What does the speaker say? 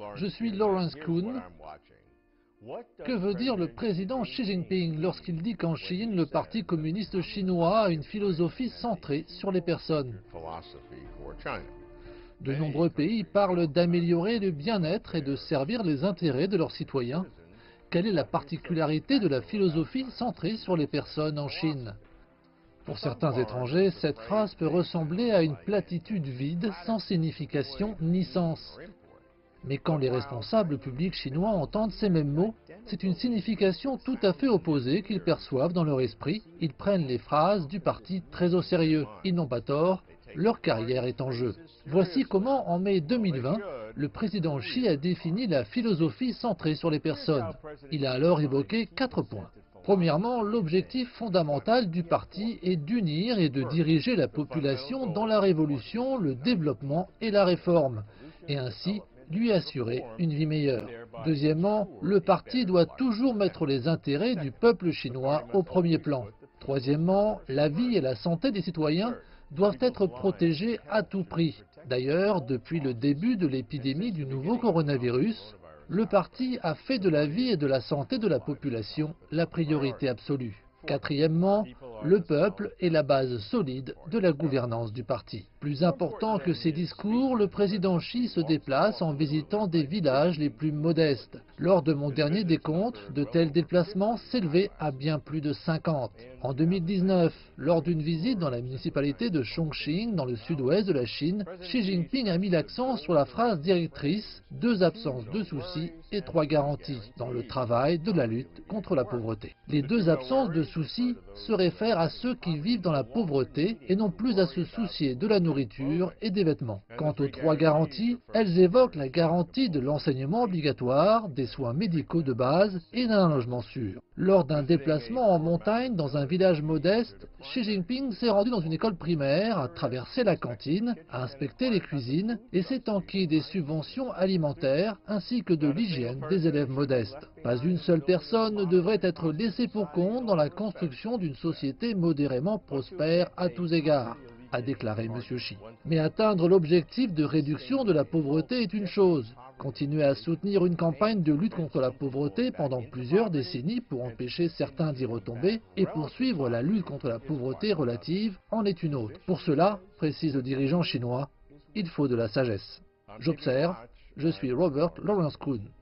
Je suis Lawrence Kuhn. Que veut dire le président Xi Jinping lorsqu'il dit qu'en Chine, le Parti communiste chinois a une philosophie centrée sur les personnes? De nombreux pays parlent d'améliorer le bien-être et de servir les intérêts de leurs citoyens. Quelle est la particularité de la philosophie centrée sur les personnes en Chine? Pour certains étrangers, cette phrase peut ressembler à une platitude vide, sans signification ni sens. Mais quand les responsables publics chinois entendent ces mêmes mots, c'est une signification tout à fait opposée qu'ils perçoivent dans leur esprit. Ils prennent les phrases du parti très au sérieux. Ils n'ont pas tort, leur carrière est en jeu. Voici comment, en mai 2020, le président Xi a défini la philosophie centrée sur les personnes. Il a alors évoqué 4 points. Premièrement, l'objectif fondamental du parti est d'unir et de diriger la population dans la révolution, le développement et la réforme, et ainsi lui assurer une vie meilleure. Deuxièmement, le parti doit toujours mettre les intérêts du peuple chinois au premier plan. Troisièmement, la vie et la santé des citoyens doivent être protégés à tout prix. D'ailleurs, depuis le début de l'épidémie du nouveau coronavirus, le parti a fait de la vie et de la santé de la population la priorité absolue. Quatrièmement, le peuple est la base solide de la gouvernance du parti. Plus important que ces discours, le président Xi se déplace en visitant des villages les plus modestes. Lors de mon dernier décompte, de tels déplacements s'élevaient à bien plus de 50. En 2019, lors d'une visite dans la municipalité de Chongqing, dans le sud-ouest de la Chine, Xi Jinping a mis l'accent sur la phrase directrice « 2 absences de soucis et 3 garanties » dans le travail de la lutte contre la pauvreté. Les 2 absences de soucis se réfèrent à ceux qui vivent dans la pauvreté et non plus à se soucier de la nourriture et des vêtements. Quant aux 3 garanties, elles évoquent la garantie de l'enseignement obligatoire, des soins médicaux de base et d'un logement sûr. Lors d'un déplacement en montagne dans un village modeste, Xi Jinping s'est rendu dans une école primaire, a traversé la cantine, a inspecté les cuisines et s'est enquis des subventions alimentaires ainsi que de l'hygiène des élèves modestes. Pas une seule personne ne devrait être laissée pour compte dans la construction d'une société modérément prospère à tous égards, a déclaré M. Xi. Mais atteindre l'objectif de réduction de la pauvreté est une chose. Continuer à soutenir une campagne de lutte contre la pauvreté pendant plusieurs décennies pour empêcher certains d'y retomber et poursuivre la lutte contre la pauvreté relative en est une autre. Pour cela, précise le dirigeant chinois, il faut de la sagesse. J'observe, je suis Robert Lawrence Kuhn.